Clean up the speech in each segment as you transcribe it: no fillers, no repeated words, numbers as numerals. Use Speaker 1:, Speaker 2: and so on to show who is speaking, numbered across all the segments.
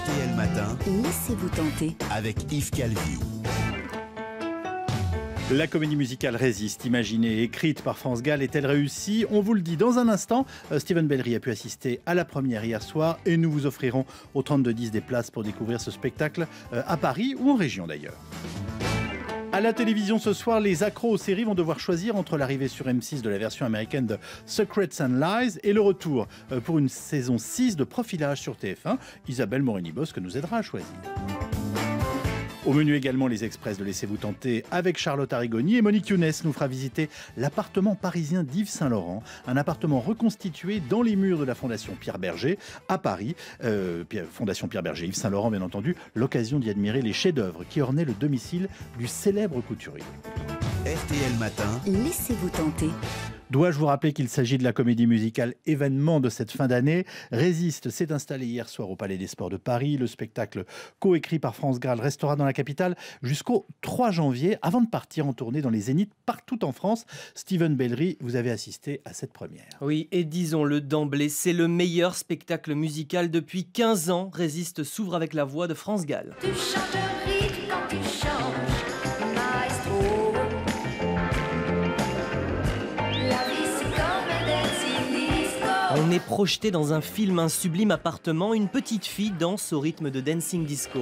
Speaker 1: RTL Matin,
Speaker 2: laissez-vous tenter
Speaker 1: avec Yves Calvi.
Speaker 3: La comédie musicale Résiste, imaginée et écrite par France Gall, est-elle réussie? On vous le dit dans un instant. Steven Bellery a pu assister à la première hier soir et nous vous offrirons au 32-10 des places pour découvrir ce spectacle à Paris ou en région d'ailleurs. À la télévision ce soir, les accros aux séries vont devoir choisir entre l'arrivée sur M6 de la version américaine de Secrets and Lies et le retour pour une saison 6 de Profilage sur TF1. Isabelle Morini-Bosque nous aidera à choisir. Au menu également les express de Laissez-vous tenter avec Charlotte Arrigoni, et Monique Younes nous fera visiter l'appartement parisien d'Yves Saint-Laurent, un appartement reconstitué dans les murs de la Fondation Pierre Berger à Paris. Fondation Pierre Berger, Yves Saint-Laurent bien entendu, l'occasion d'y admirer les chefs-d'œuvre qui ornaient le domicile du célèbre couturier.
Speaker 1: RTL Matin,
Speaker 2: laissez-vous tenter.
Speaker 3: Dois-je vous rappeler qu'il s'agit de la comédie musicale événement de cette fin d'année? Résiste s'est installé hier soir au Palais des Sports de Paris. Le spectacle coécrit par France Gall restera dans la capitale jusqu'au 3 janvier avant de partir en tournée dans les zéniths partout en France. Steven Bellery, vous avez assisté à cette première.
Speaker 4: Oui, et disons-le d'emblée, c'est le meilleur spectacle musical depuis 15 ans. Résiste s'ouvre avec la voix de France Gall.
Speaker 5: Tu changes le rythme quand tu changes, maestro.
Speaker 4: On est projeté dans un film, un sublime appartement. Une petite fille danse au rythme de Dancing Disco.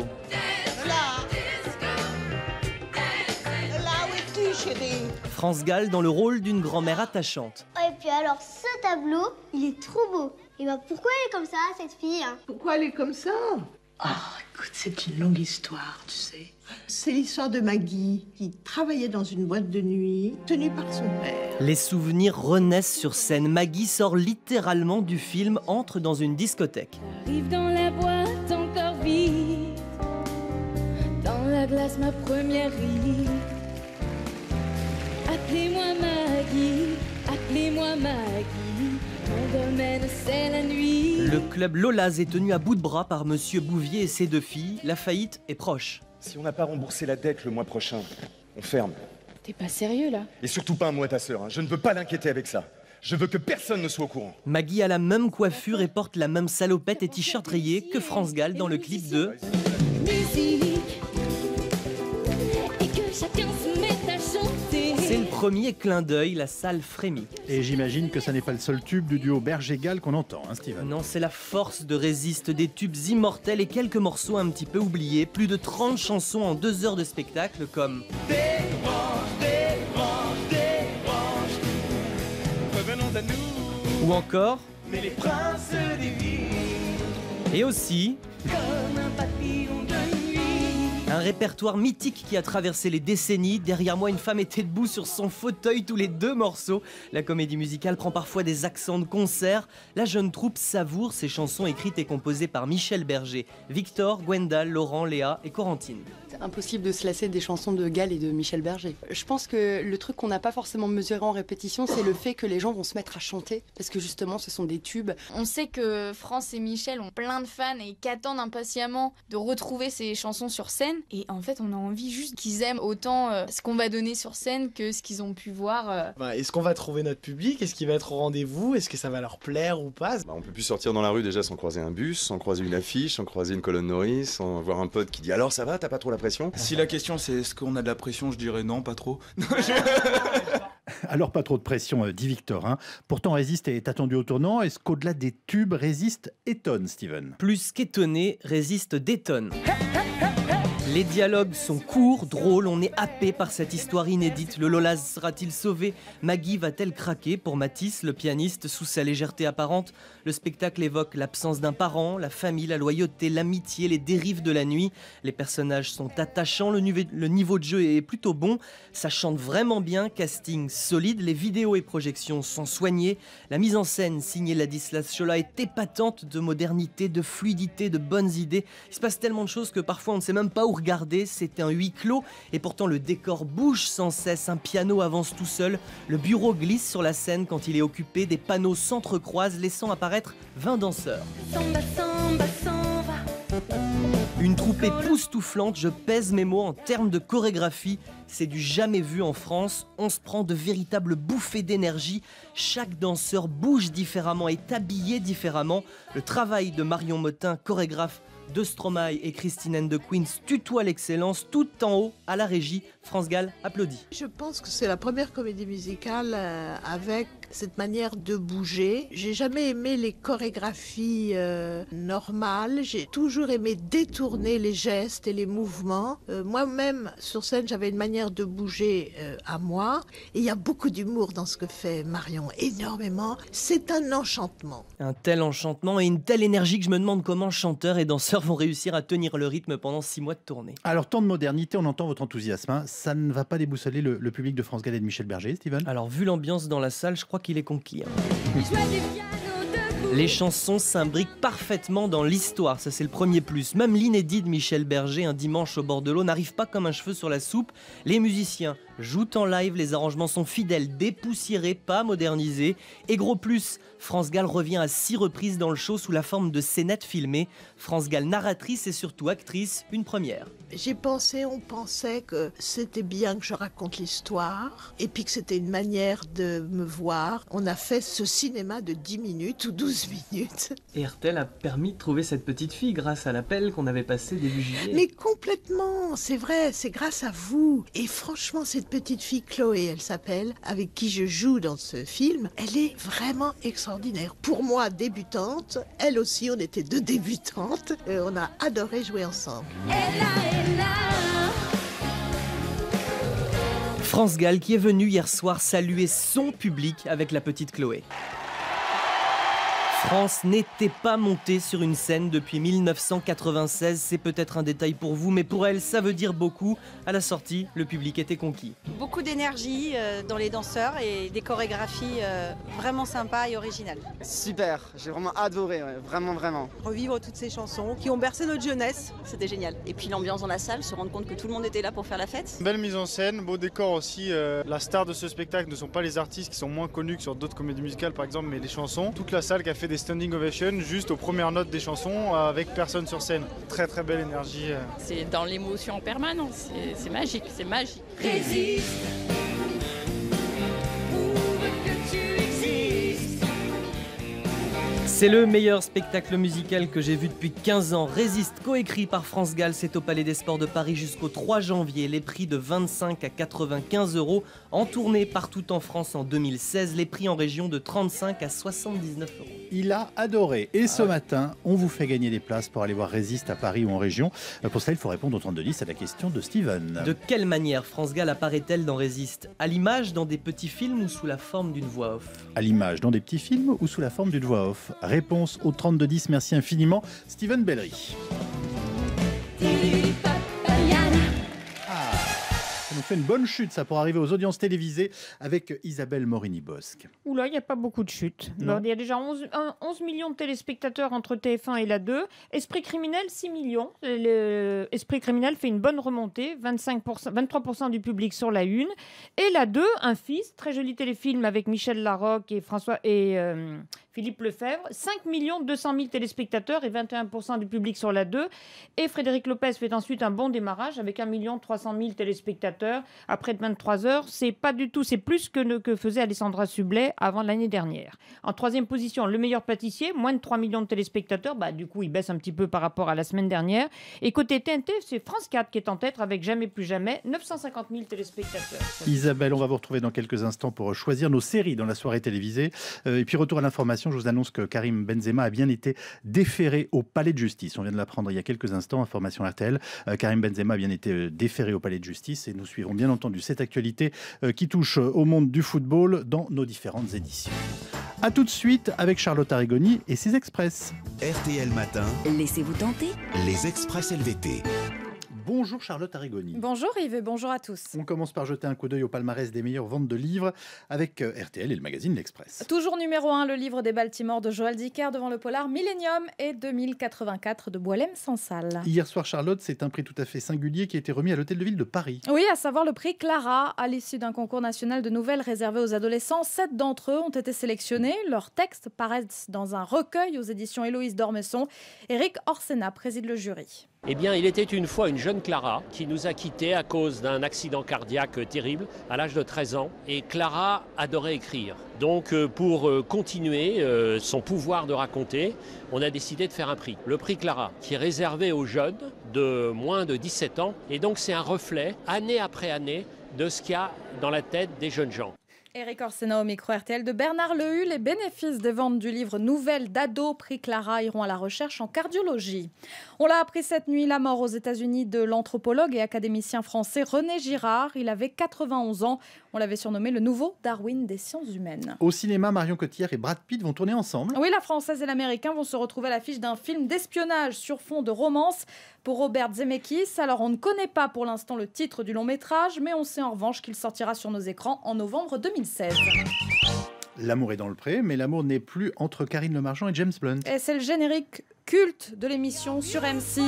Speaker 6: Là où es-tu, chérie?
Speaker 4: France Gall dans le rôle d'une grand-mère attachante.
Speaker 7: Et puis alors, ce tableau, il est trop beau. Et bah pourquoi elle est comme ça, cette fille?
Speaker 6: Pourquoi elle est comme ça? Oh, écoute, c'est une longue histoire, tu sais. C'est l'histoire de Maggie, qui travaillait dans une boîte de nuit, tenue par son père.
Speaker 4: Les souvenirs renaissent sur scène. Maggie sort littéralement du film, entre dans une discothèque.
Speaker 5: Arrive dans la boîte encore vite, dans la glace ma première ride. Appelez-moi Maggie, appelez-moi Maggie, mon domaine c'est la nuit.
Speaker 4: Le club Lolaz est tenu à bout de bras par Monsieur Bouvier et ses deux filles. La faillite est proche.
Speaker 8: Si on n'a pas remboursé la dette le mois prochain, on ferme.
Speaker 5: T'es pas sérieux là?
Speaker 8: Et surtout pas un mot à ta sœur, hein. Je ne veux pas l'inquiéter avec ça. Je veux que personne ne soit au courant.
Speaker 4: Maggie a la même coiffure et porte la même salopette et t-shirt rayé que France Gall dans le clip de...
Speaker 5: Musique, et que chacun se mette à chanter.
Speaker 4: C'est le premier clin d'œil, la salle frémit.
Speaker 3: Et j'imagine que ça n'est pas le seul tube du duo Berger-Gall qu'on entend, hein, Steven?
Speaker 4: Non, c'est la force de Résiste, des tubes immortels et quelques morceaux un petit peu oubliés. Plus de 30 chansons en 2 heures de spectacle comme...
Speaker 8: Revenons à nous,
Speaker 4: Ou encore...
Speaker 8: mais les princes des villes,
Speaker 4: Et aussi...
Speaker 5: Comme un papillon de nuit.
Speaker 4: Un répertoire mythique qui a traversé les décennies. Derrière moi, une femme était debout sur son fauteuil, tous les 2 morceaux. La comédie musicale prend parfois des accents de concert. La jeune troupe savoure ces chansons écrites et composées par Michel Berger, Victor, Gwendal, Laurent, Léa et Corentine.
Speaker 9: C'est impossible de se lasser des chansons de Gall et de Michel Berger. Je pense que le truc qu'on n'a pas forcément mesuré en répétition, c'est le fait que les gens vont se mettre à chanter. Parce que justement, ce sont des tubes.
Speaker 10: On sait que France et Michel ont plein de fans et qu'attendent impatiemment de retrouver ces chansons sur scène. Et en fait, on a envie juste qu'ils aiment autant ce qu'on va donner sur scène que ce qu'ils ont pu voir.
Speaker 11: Est-ce qu'on va trouver notre public? Est-ce qu'il va être au rendez-vous? Est-ce que ça va leur plaire ou pas?
Speaker 12: On peut plus sortir dans la rue déjà sans croiser un bus, sans croiser une affiche, sans croiser une colonne Norris, sans voir un pote qui dit « Alors ça va, t'as pas trop la pression ?»
Speaker 13: Si la question c'est est-ce qu'on a de la pression, je dirais non, pas trop.
Speaker 3: Alors pas trop de pression, dit Victor. Hein. Pourtant Résiste est attendu au tournant. Est-ce qu'au-delà des tubes, Résiste étonne, Steven?
Speaker 4: Plus qu'étonné, Résiste détonne. Les dialogues sont courts, drôles, on est happé par cette histoire inédite. Le Lolaz sera-t-il sauvé? Maggie va-t-elle craquer? Pour Mathis, le pianiste, sous sa légèreté apparente, le spectacle évoque l'absence d'un parent, la famille, la loyauté, l'amitié, les dérives de la nuit. Les personnages sont attachants, le niveau de jeu est plutôt bon, ça chante vraiment bien, casting solide, les vidéos et projections sont soignées, la mise en scène signée Ladislas Chola est épatante de modernité, de fluidité, de bonnes idées. Il se passe tellement de choses que parfois on ne sait même pas où regarder, c'est un huis clos et pourtant le décor bouge sans cesse, un piano avance tout seul, le bureau glisse sur la scène quand il est occupé, des panneaux s'entrecroisent laissant apparaître 20 danseurs.
Speaker 5: Samba, samba, samba.
Speaker 4: Une troupe époustouflante, je pèse mes mots en termes de chorégraphie, c'est du jamais vu en France, on se prend de véritables bouffées d'énergie, chaque danseur bouge différemment, est habillé différemment, le travail de Marion Motin, chorégraphe, de Stromae et Christine and the Queens tutoient l'excellence tout en haut à la régie. France Gall applaudit.
Speaker 6: Je pense que c'est la première comédie musicale avec cette manière de bouger. J'ai jamais aimé les chorégraphies normales. J'ai toujours aimé détourner les gestes et les mouvements. Moi-même, sur scène, j'avais une manière de bouger à moi. Et il y a beaucoup d'humour dans ce que fait Marion. Énormément. C'est un enchantement.
Speaker 4: Un tel enchantement et une telle énergie que je me demande comment chanteurs et danseurs vont réussir à tenir le rythme pendant 6 mois de tournée.
Speaker 3: Alors, tant de modernité, on entend votre enthousiasme. Hein. Ça ne va pas déboussoler le public de France Gall et de Michel Berger, Steven?
Speaker 4: Alors, vu l'ambiance dans la salle, je crois qu'il est conquis. Les chansons s'imbriquent parfaitement dans l'histoire, ça c'est le premier plus. Même l'inédit de Michel Berger, Un dimanche au bord de l'eau, n'arrive pas comme un cheveu sur la soupe. Les musiciens jouent en live, les arrangements sont fidèles, dépoussiérés, pas modernisés. Et gros plus, France Gall revient à 6 reprises dans le show sous la forme de scénettes filmées. France Gall narratrice et surtout actrice, une première.
Speaker 6: On pensait que c'était bien que je raconte l'histoire et puis que c'était une manière de me voir. On a fait ce cinéma de 10 minutes ou 12 minutes.
Speaker 4: Et RTL a permis de trouver cette petite fille grâce à l'appel qu'on avait passé début juillet.
Speaker 6: Mais complètement, c'est vrai, c'est grâce à vous. Et franchement, cette petite fille, Chloé, elle s'appelle, avec qui je joue dans ce film, elle est vraiment extraordinaire. Pour moi, débutante, elle aussi, on était 2 débutantes. On a adoré jouer ensemble.
Speaker 4: France Gall qui est venue hier soir saluer son public avec la petite Chloé. France n'était pas montée sur une scène depuis 1996, c'est peut-être un détail pour vous, mais pour elle, ça veut dire beaucoup. À la sortie, le public était conquis.
Speaker 14: Beaucoup d'énergie dans les danseurs et des chorégraphies vraiment sympas et originales.
Speaker 15: Super, j'ai vraiment adoré, ouais, vraiment.
Speaker 14: Revivre toutes ces chansons qui ont bercé notre jeunesse, c'était génial.
Speaker 16: Et puis l'ambiance dans la salle, se rendre compte que tout le monde était là pour faire la fête.
Speaker 17: Belle mise en scène, beau décor aussi. La star de ce spectacle ne sont pas les artistes qui sont moins connus que sur d'autres comédies musicales par exemple, mais les chansons. Toute la salle qui a fait des standing ovations juste aux premières notes des chansons avec personne sur scène. Très belle énergie.
Speaker 18: C'est dans l'émotion en permanence, c'est magique, c'est magique.
Speaker 5: Résiste.
Speaker 4: C'est le meilleur spectacle musical que j'ai vu depuis 15 ans. Résiste, coécrit par France Gall, c'est au Palais des Sports de Paris jusqu'au 3 janvier. Les prix de 25 à 95 €, en tournée partout en France en 2016. Les prix en région de 35 à 79 €.
Speaker 3: Il a adoré. Et ce matin, on vous fait gagner des places pour aller voir Résiste à Paris ou en région. Pour cela, il faut répondre au 3210 à la question de Steven.
Speaker 4: De quelle manière France Gall apparaît-elle dans Résiste? À l'image, dans des petits films ou sous la forme d'une voix off?
Speaker 3: À l'image, dans des petits films ou sous la forme d'une voix off? Réponse au 3210. Merci infiniment, Steven Bellery. Ça nous fait une bonne chute, ça, pour arriver aux audiences télévisées avec Isabelle Morini-Bosque.
Speaker 19: Oula, il n'y a pas beaucoup de chutes. Alors, il y a déjà 11 millions de téléspectateurs entre TF1 et la 2. Esprit criminel, 6 millions. Esprit criminel fait une bonne remontée, 23% du public sur la 1. Et la 2, Un fils, très joli téléfilm avec Michel Larocque et Philippe Lefebvre, 5 200 000 téléspectateurs et 21% du public sur la 2. Et Frédéric Lopez fait ensuite un bon démarrage avec 1 300 000 téléspectateurs après 23 heures. C'est pas du tout, c'est plus que faisait Alessandra Sublet avant l'année dernière. En 3e position, Le meilleur pâtissier, moins de 3 millions de téléspectateurs. Du coup, il baisse un petit peu par rapport à la semaine dernière. Et côté TNT, c'est France 4 qui est en tête avec Jamais plus jamais, 950 000 téléspectateurs.
Speaker 3: Isabelle, on va vous retrouver dans quelques instants pour choisir nos séries dans la soirée télévisée. Et puis retour à l'information, je vous annonce que Karim Benzema a bien été déféré au palais de justice. On vient de l'apprendre il y a quelques instants, information RTL. Karim Benzema a bien été déféré au palais de justice et nous suivrons bien entendu cette actualité qui touche au monde du football dans nos différentes éditions. A tout de suite avec Charlotte Arrigoni et ses Express.
Speaker 1: RTL Matin.
Speaker 2: Laissez-vous tenter.
Speaker 1: Les Express LVT.
Speaker 3: Bonjour Charlotte Arrigoni.
Speaker 20: Bonjour Yves et bonjour à tous.
Speaker 3: On commence par jeter un coup d'œil au palmarès des meilleures ventes de livres avec RTL et le magazine L'Express.
Speaker 20: Toujours numéro 1, le livre des Baltimore de Joël Dicker devant le polar Millennium et 2084 de Boilem-Sansal.
Speaker 3: Hier soir Charlotte, c'est un prix tout à fait singulier qui a été remis à l'Hôtel de Ville de Paris.
Speaker 20: Oui, à savoir le prix Clara. À l'issue d'un concours national de nouvelles réservé aux adolescents, 7 d'entre eux ont été sélectionnés. Leurs textes paraissent dans un recueil aux éditions Héloïse d'Ormesson. Éric Orsena préside le jury.
Speaker 21: Eh bien, il était une fois une jeune Clara qui nous a quittés à cause d'un accident cardiaque terrible à l'âge de 13 ans. Et Clara adorait écrire. Donc, pour continuer son pouvoir de raconter, on a décidé de faire un prix. Le prix Clara, qui est réservé aux jeunes de moins de 17 ans. Et donc, c'est un reflet, année après année, de ce qu'il y a dans la tête des jeunes gens.
Speaker 20: Éric Orsena au micro RTL de Bernard Lehu. Les bénéfices des ventes du livre Nouvelles d'ado prix Clara iront à la recherche en cardiologie. On l'a appris cette nuit, la mort aux États-Unis de l'anthropologue et académicien français René Girard. Il avait 91 ans. On l'avait surnommé le nouveau Darwin des sciences humaines.
Speaker 3: Au cinéma, Marion Cotillard et Brad Pitt vont tourner ensemble.
Speaker 20: Oui, la Française et l'Américain vont se retrouver à l'affiche d'un film d'espionnage sur fond de romance pour Robert Zemeckis. Alors, on ne connaît pas pour l'instant le titre du long métrage, mais on sait en revanche qu'il sortira sur nos écrans en novembre 2016.
Speaker 3: L'amour est dans le pré, mais l'amour n'est plus entre Karine Le Marchand et James Blunt.
Speaker 20: Et c'est le générique culte de l'émission sur M6.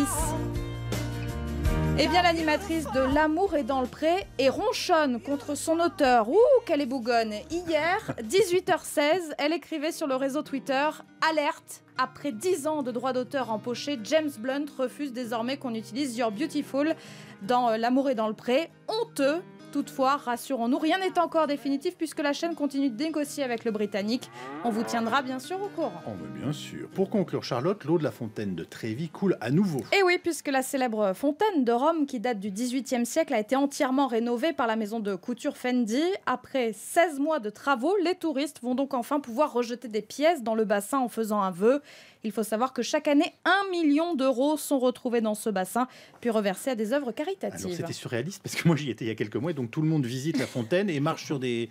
Speaker 20: Eh bien, l'animatrice de L'amour est dans le pré et ronchonne contre son auteur. Ouh, qu'elle est bougonne. Hier, 18h16, elle écrivait sur le réseau Twitter « Alerte ! Après 10 ans de droits d'auteur empochés, James Blunt refuse désormais qu'on utilise You're Beautiful dans L'amour est dans le pré. Honteux !» Toutefois, rassurons-nous, rien n'est encore définitif puisque la chaîne continue de négocier avec le Britannique. On vous tiendra bien sûr au courant.
Speaker 3: Oh, mais bien sûr. Pour conclure, Charlotte, l'eau de la fontaine de Trévi coule à nouveau.
Speaker 20: Et oui, puisque la célèbre fontaine de Rome, qui date du XVIIIe siècle, a été entièrement rénovée par la maison de couture Fendi. Après 16 mois de travaux, les touristes vont donc enfin pouvoir rejeter des pièces dans le bassin en faisant un vœu. Il faut savoir que chaque année, 1 million d'euros sont retrouvés dans ce bassin, puis reversés à des œuvres caritatives.
Speaker 3: Alors c'était surréaliste, parce que moi j'y étais il y a quelques mois, et donc tout le monde visite la fontaine et marche sur des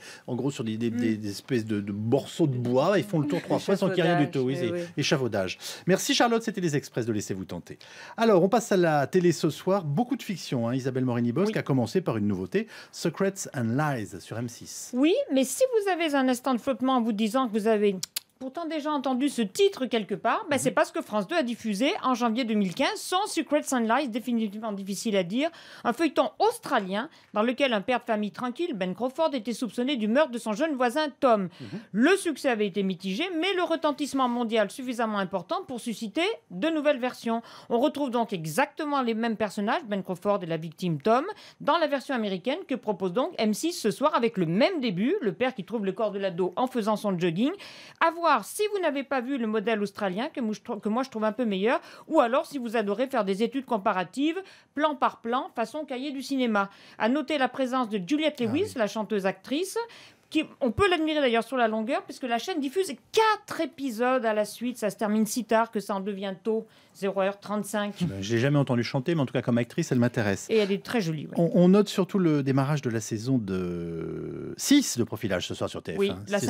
Speaker 3: espèces de morceaux de bois, et font le tour 3 fois sans qu'il y ait rien du tout. Oui, échafaudage. Merci Charlotte, c'était les Express de Laissez-vous tenter. Alors, on passe à la télé ce soir. Beaucoup de fiction, hein. Isabelle Morini-Bosque a commencé par une nouveauté, Secrets and Lies sur M6.
Speaker 19: Oui, mais si vous avez un instant de flottement en vous disant que vous avez pourtant déjà entendu ce titre quelque part, c'est parce que France 2 a diffusé en janvier 2015 son Secrets and Lies, définitivement difficile à dire, un feuilleton australien dans lequel un père de famille tranquille, Ben Crawford, était soupçonné du meurtre de son jeune voisin Tom. Le succès avait été mitigé, mais le retentissement mondial suffisamment important pour susciter de nouvelles versions. On retrouve donc exactement les mêmes personnages, Ben Crawford et la victime Tom, dans la version américaine que propose donc M6 ce soir avec le même début, le père qui trouve le corps de l'ado en faisant son jogging. À voir si vous n'avez pas vu le modèle australien, que moi je trouve un peu meilleur, ou alors si vous adorez faire des études comparatives, plan par plan, façon cahier du cinéma. À noter la présence de Juliette Lewis, la chanteuse-actrice, on peut l'admirer d'ailleurs sur la longueur, puisque la chaîne diffuse 4 épisodes à la suite. Ça se termine si tard que ça en devient tôt, 0h35.
Speaker 3: Je l'ai jamais entendu chanter, mais en tout cas comme actrice, elle m'intéresse.
Speaker 19: Et elle est très jolie. Ouais.
Speaker 3: On note surtout le démarrage de la saison 6 de Profilage ce soir sur TF1.
Speaker 19: Oui,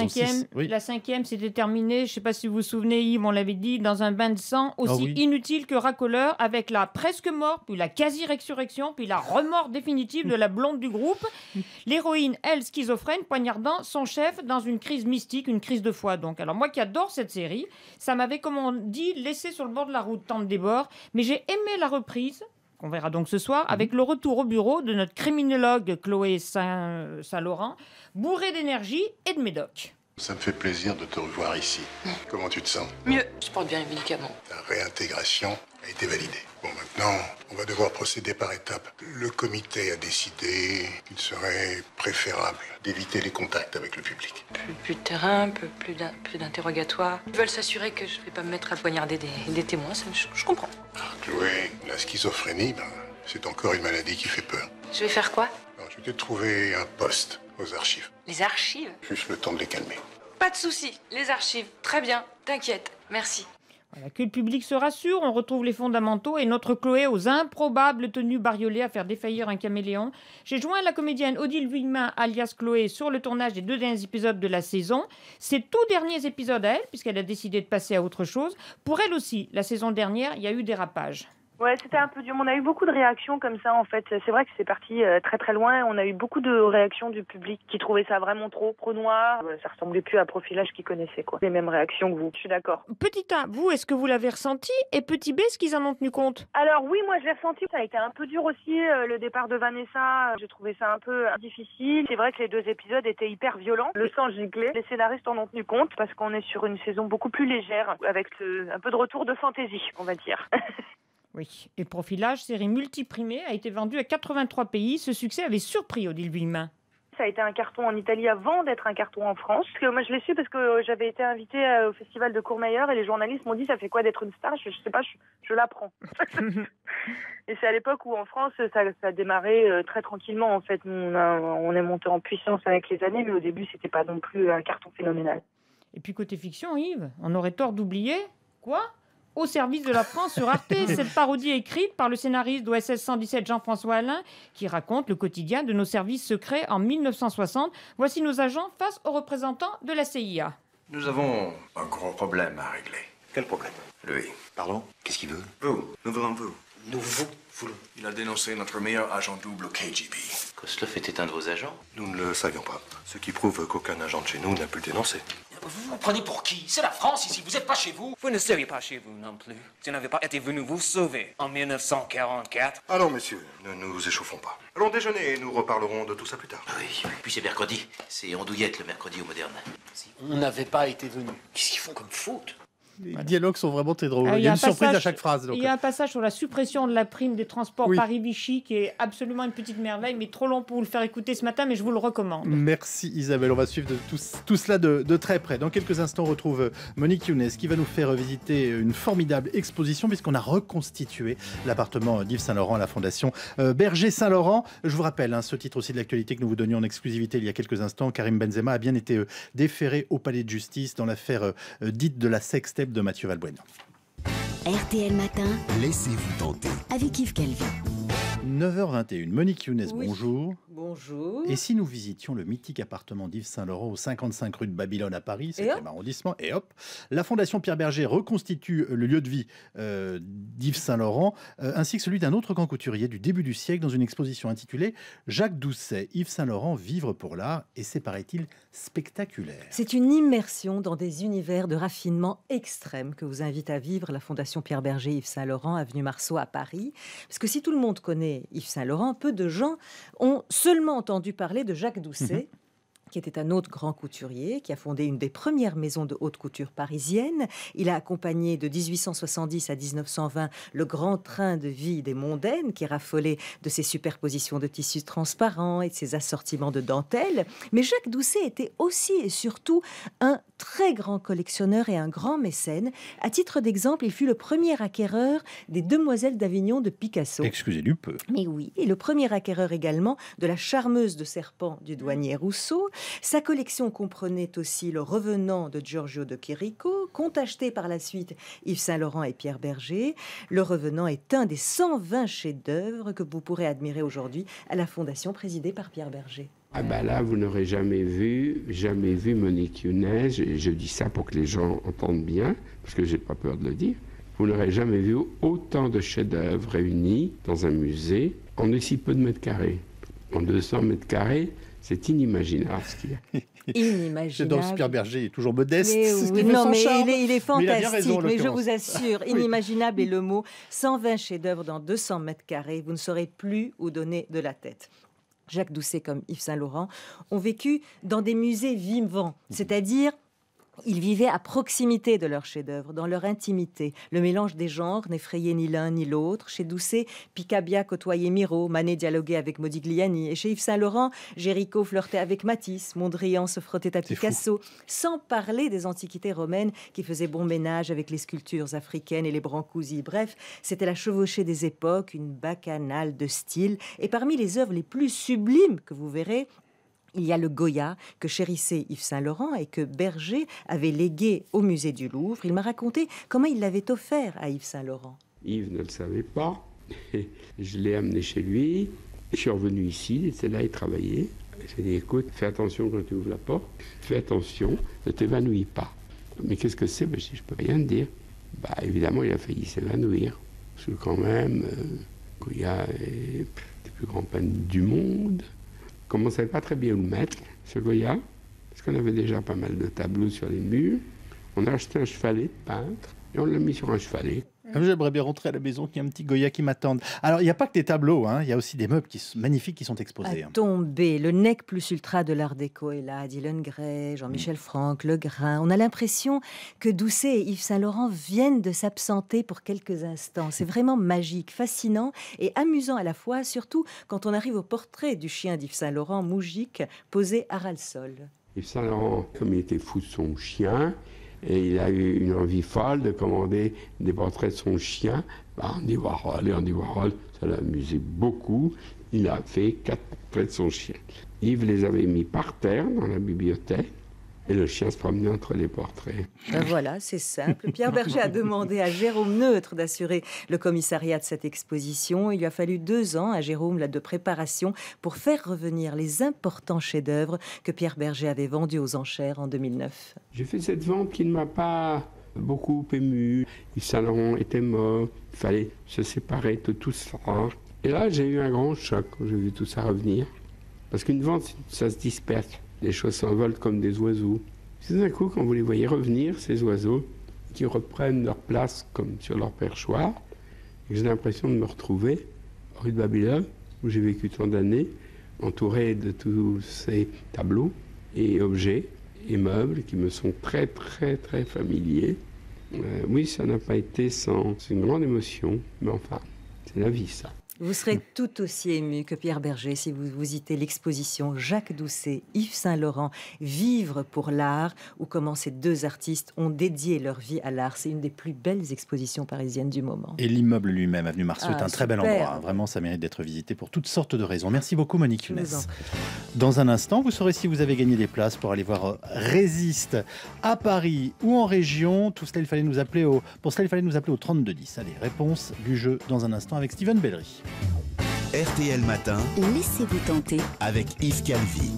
Speaker 19: la cinquième s'était terminée, je ne sais pas si vous vous souvenez, Yves, on l'avait dit, dans un bain de sang aussi inutile que racoleur, avec la presque mort, puis la quasi-résurrection, puis la remords définitive de la blonde du groupe. L'héroïne, elle, schizophrène, poignardant son chef dans une crise mystique, une crise de foi. Donc, alors moi qui adore cette série, ça m'avait, comme on dit, laissé sur le bord de la route tant de débords, mais j'ai aimé la reprise, qu'on verra donc ce soir, avec le retour au bureau de notre criminologue Chloé Saint-Laurent, bourrée d'énergie et de médoc.
Speaker 22: Ça me fait plaisir de te revoir ici. Comment tu te sens?
Speaker 23: Mieux, je porte bien les médicaments.
Speaker 22: La réintégration a été validée. Bon, maintenant, on va devoir procéder par étapes. Le comité a décidé qu'il serait préférable d'éviter les contacts avec le public.
Speaker 23: Plus de terrain, plus d'interrogatoires. Ils veulent s'assurer que je ne vais pas me mettre à poignarder des témoins, ça, je comprends.
Speaker 22: Chloé, la schizophrénie, c'est encore une maladie qui fait peur.
Speaker 23: Je vais faire quoi?
Speaker 22: Alors, je t'ai trouvé un poste aux archives.
Speaker 23: Les archives?
Speaker 22: Juste le temps de les calmer.
Speaker 23: Pas de souci, les archives. Très bien, t'inquiète, merci.
Speaker 19: Voilà, que le public se rassure, on retrouve les fondamentaux et notre Chloé aux improbables tenues bariolées à faire défaillir un caméléon. J'ai joint la comédienne Odile Vuillemin, alias Chloé, sur le tournage des 2 derniers épisodes de la saison. Ces tout derniers épisodes à elle, puisqu'elle a décidé de passer à autre chose. Pour elle aussi, la saison dernière, il y a eu dérapage.
Speaker 24: Ouais, c'était un peu dur. On a eu beaucoup de réactions comme ça, en fait. C'est vrai que c'est parti très très loin. On a eu beaucoup de réactions du public qui trouvait ça vraiment trop noir. Ça ressemblait plus à Profilage qu'ils connaissaient, quoi. Les mêmes réactions que vous. Je suis d'accord.
Speaker 19: Petit A, vous, est-ce que vous l'avez ressenti? Et petit B, est-ce qu'ils en ont tenu compte?
Speaker 24: Alors oui, moi je l'ai ressenti. Ça a été un peu dur aussi, le départ de Vanessa. J'ai trouvé ça un peu difficile. C'est vrai que les 2 épisodes étaient hyper violents. Le sang giclait. Les scénaristes en ont tenu compte parce qu'on est sur une saison beaucoup plus légère, avec un peu de retour de fantaisie, on va dire.
Speaker 19: Oui, et Profilage, série multiprimée, a été vendue à 83 pays. Ce succès avait surpris Odile Villemin.
Speaker 24: Ça a été un carton en Italie avant d'être un carton en France. Parce que moi, je l'ai su parce que j'avais été invitée au festival de Courmayeur et les journalistes m'ont dit ça fait quoi d'être une star. Je sais pas, je l'apprends. Et c'est à l'époque où en France, ça a démarré très tranquillement en fait. On est monté en puissance avec les années, mais au début, c'était pas non plus un carton phénoménal.
Speaker 19: Et puis côté fiction, Yves, on aurait tort d'oublier quoi ? Au service de la France sur Arte, cette parodie écrite par le scénariste d'OSS 117 Jean-François Alain, qui raconte le quotidien de nos services secrets en 1960. Voici nos agents face aux représentants de la CIA.
Speaker 7: Nous avons un gros problème à régler. Quel problème? Lui. Pardon? Qu'est-ce qu'il veut? Vous. Nous voulons vous. Nous vous? Il a dénoncé notre meilleur agent double au KGB.
Speaker 8: Kozlov est éteindre vos agents?
Speaker 7: Nous ne le savions pas. Ce qui prouve qu'aucun agent de chez nous n'a pu le dénoncer.
Speaker 9: Vous vous prenez pour qui? C'est la France ici, vous n'êtes pas chez vous. Vous ne seriez pas chez vous non plus. Si vous n'avez pas été venu vous sauver en 1944.
Speaker 7: Allons, messieurs, ne nous échauffons pas. Allons déjeuner et nous reparlerons de tout ça plus tard.
Speaker 8: Oui, puis c'est mercredi. C'est andouillette le mercredi au Moderne.
Speaker 9: On n'avait pas été venu. Qu'est-ce qu'ils font comme faute?
Speaker 3: Les dialogues sont vraiment très drôles. Il y a une surprise à chaque phrase. Donc.
Speaker 19: Il y a un passage sur la suppression de la prime des transports Paris-Vichy qui est absolument une petite merveille, mais trop long pour vous le faire écouter ce matin, mais je vous le recommande.
Speaker 3: Merci Isabelle, on va suivre tout cela de très près. Dans quelques instants, on retrouve Monique Younes qui va nous faire visiter une formidable exposition puisqu'on a reconstitué l'appartement d'Yves Saint-Laurent à la Fondation Berger Saint-Laurent. Je vous rappelle, ce titre aussi de l'actualité que nous vous donnions en exclusivité il y a quelques instants, Karim Benzema a bien été déféré au palais de justice dans l'affaire dite de la sextape de Mathieu Valbuena.
Speaker 2: RTL Matin,
Speaker 1: laissez-vous tenter.
Speaker 2: Avec Yves Calvi.
Speaker 3: 9h21, Monique Younes, bonjour.
Speaker 10: Bonjour.
Speaker 3: Et si nous visitions le mythique appartement d'Yves Saint-Laurent au 55 rue de Babylone à Paris, 7e arrondissement, et hop, la Fondation Pierre Berger reconstitue le lieu de vie d'Yves Saint-Laurent, ainsi que celui d'un autre grand couturier du début du siècle dans une exposition intitulée Jacques Doucet, Yves Saint-Laurent, vivre pour l'art, et c'est, paraît-il, spectaculaire.
Speaker 10: C'est une immersion dans des univers de raffinement extrême que vous invite à vivre la Fondation Pierre Berger Yves Saint-Laurent, avenue Marceau à Paris. Parce que si tout le monde connaît Yves Saint-Laurent, peu de gens ont seulement entendu parler de Jacques Doucet, qui était un autre grand couturier, qui a fondé une des premières maisons de haute couture parisienne. Il a accompagné de 1870 à 1920 le grand train de vie des mondaines, qui raffolait de ses superpositions de tissus transparents et de ses assortiments de dentelles. Mais Jacques Doucet était aussi et surtout un très grand collectionneur et un grand mécène. À titre d'exemple, il fut le premier acquéreur des Demoiselles d'Avignon de Picasso.
Speaker 3: Excusez du peu.
Speaker 10: Mais oui, et le premier acquéreur également de la Charmeuse de Serpent du douanier Rousseau. Sa collection comprenait aussi le Revenant de Giorgio de Chirico, qu'ont acheté par la suite Yves Saint-Laurent et Pierre Berger. Le Revenant est un des 120 chefs-d'œuvre que vous pourrez admirer aujourd'hui à la fondation présidée par Pierre Berger.
Speaker 25: Ah ben là, vous n'aurez jamais vu Monique Younes, je dis ça pour que les gens entendent bien, parce que j'ai pas peur de le dire, vous n'aurez jamais vu autant de chefs-d'œuvre réunis dans un musée en aussi peu de mètres carrés. En 200 mètres carrés, c'est inimaginable ce qu'il y a.
Speaker 10: Inimaginable.
Speaker 3: Donc Pierre Berger est toujours modeste.
Speaker 10: Mais oui, non, mais il est fantastique,
Speaker 3: raison,
Speaker 10: mais je vous assure, inimaginable est le mot. 120 chefs-d'œuvre dans 200 mètres carrés, vous ne saurez plus où donner de la tête. Jacques Doucet comme Yves Saint-Laurent ont vécu dans des musées vivants, c'est-à-dire ils vivaient à proximité de leurs chefs-d'œuvre, dans leur intimité. Le mélange des genres n'effrayait ni l'un ni l'autre. Chez Doucet, Picabia côtoyait Miro, Manet dialoguait avec Modigliani. Et chez Yves Saint-Laurent, Géricault flirtait avec Matisse, Mondrian se frottait à Picasso. Sans parler des antiquités romaines qui faisaient bon ménage avec les sculptures africaines et les Brancusi. Bref, c'était la chevauchée des époques, une bacchanale de style. Et parmi les œuvres les plus sublimes que vous verrez, il y a le Goya que chérissait Yves Saint-Laurent et que Berger avait légué au musée du Louvre. Il m'a raconté comment il l'avait offert à Yves Saint-Laurent.
Speaker 25: Yves ne le savait pas. Je l'ai amené chez lui. Je suis revenu ici, il était là, il travaillait. J'ai dit, écoute, fais attention quand tu ouvres la porte. Fais attention, ne t'évanouis pas. Mais qu'est-ce que c'est? Je dis, je peux rien te dire. Évidemment, il a failli s'évanouir. Parce que quand même, Goya est le plus grand peintre du monde. On ne savait pas très bien où le mettre, ce Goya, parce qu'on avait déjà pas mal de tableaux sur les murs. On a acheté un chevalet de peintre et on l'a mis sur un chevalet.
Speaker 3: J'aimerais bien rentrer à la maison, qu'il y a un petit Goya qui m'attende. Alors, il n'y a pas que des tableaux, hein. Il y a aussi des meubles magnifiques qui sont exposés.
Speaker 10: À tomber, le nec plus ultra de l'art déco est là. Dylan Gray, Jean-Michel Franck, Le Grain. On a l'impression que Doucet et Yves Saint-Laurent viennent de s'absenter pour quelques instants. C'est vraiment magique, fascinant et amusant à la fois, surtout quand on arrive au portrait du chien d'Yves Saint-Laurent, Moujik, posé à ras le sol.
Speaker 25: Yves Saint-Laurent, comme il était fou de son chien, et il a eu une envie folle de commander des portraits de son chien, Andy Warhol. Et Andy Warhol, ça l'a amusé beaucoup. Il a fait 4 portraits de son chien. Yves les avait mis par terre dans la bibliothèque. Et le chien se promenait entre les portraits.
Speaker 10: Ben voilà, c'est simple. Pierre Berger a demandé à Jérôme Neutre d'assurer le commissariat de cette exposition. Il lui a fallu 2 ans à Jérôme de préparation pour faire revenir les importants chefs-d'œuvre que Pierre Berger avait vendus aux enchères en 2009.
Speaker 25: J'ai fait cette vente qui ne m'a pas beaucoup ému. Yves Saint-Laurent était mort, il fallait se séparer de tout ça. Et là, j'ai eu un grand choc quand j'ai vu tout ça revenir. Parce qu'une vente, ça se disperse. Les choses s'envolent comme des oiseaux. C'est d'un coup, quand vous les voyez revenir, ces oiseaux, qui reprennent leur place comme sur leur perchoir, et j'ai l'impression de me retrouver rue de Babylone, où j'ai vécu tant d'années, entouré de tous ces tableaux et objets et meubles qui me sont très, très, très familiers. Oui, ça n'a pas été sans... C'est une grande émotion, mais enfin, c'est la vie, ça.
Speaker 10: Vous serez tout aussi ému que Pierre Berger si vous visitez l'exposition Jacques Doucet, Yves Saint-Laurent, Vivre pour l'art, où comment ces 2 artistes ont dédié leur vie à l'art. C'est une des plus belles expositions parisiennes du moment.
Speaker 3: Et l'immeuble lui-même, avenue Marceau, est un très bel endroit. Hein. Vraiment, ça mérite d'être visité pour toutes sortes de raisons. Merci beaucoup, Monique Younes. Dans un instant, vous saurez si vous avez gagné des places pour aller voir Résiste à Paris ou en région. Tout cela, pour cela, il fallait nous appeler au 3210. Allez, réponse du jeu dans un instant avec Steven Bellery.
Speaker 1: RTL Matin.
Speaker 2: Laissez-vous tenter.
Speaker 1: Avec Yves Calvi.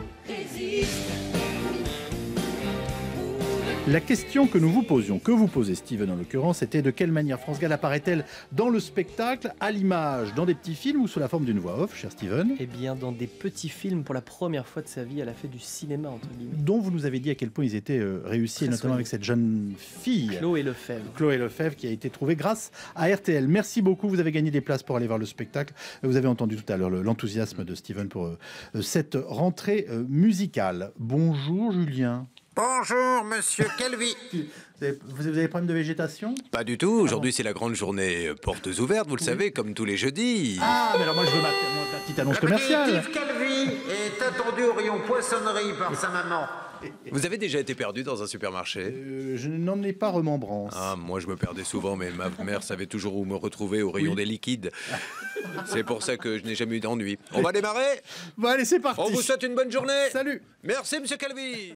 Speaker 3: La question que nous vous posions, que vous posez Steven en l'occurrence, était de quelle manière France Gall apparaît-elle dans le spectacle, à l'image, dans des petits films ou sous la forme d'une voix off, cher Steven?
Speaker 4: Eh bien, dans des petits films, pour la première fois de sa vie, elle a fait du cinéma, entre guillemets.
Speaker 3: Dont vous nous avez dit à quel point ils étaient réussis, et notamment avec cette jeune fille.
Speaker 4: Chloé Lefebvre.
Speaker 3: Chloé Lefebvre, qui a été trouvée grâce à RTL. Merci beaucoup, vous avez gagné des places pour aller voir le spectacle. Vous avez entendu tout à l'heure l'enthousiasme de Steven pour cette rentrée musicale. Bonjour Julien.
Speaker 6: Bonjour, monsieur Calvi.
Speaker 3: Vous avez des problèmes de végétation?
Speaker 6: Pas du tout. Aujourd'hui, c'est la grande journée portes ouvertes, vous le savez, comme tous les jeudis.
Speaker 3: Ah, mais alors moi, je veux ma petite annonce commerciale.
Speaker 6: Yves Calvi est attendu au rayon poissonnerie par sa maman. Vous avez déjà été perdu dans un supermarché?
Speaker 3: Je n'en ai pas remembrance.
Speaker 6: Ah, moi, je me perdais souvent, mais ma mère savait toujours où me retrouver au rayon des liquides. C'est pour ça que je n'ai jamais eu d'ennui. On va démarrer?
Speaker 3: Bon, allez, c'est parti.
Speaker 6: On vous souhaite une bonne journée.
Speaker 3: Salut.
Speaker 6: Merci, monsieur Calvi.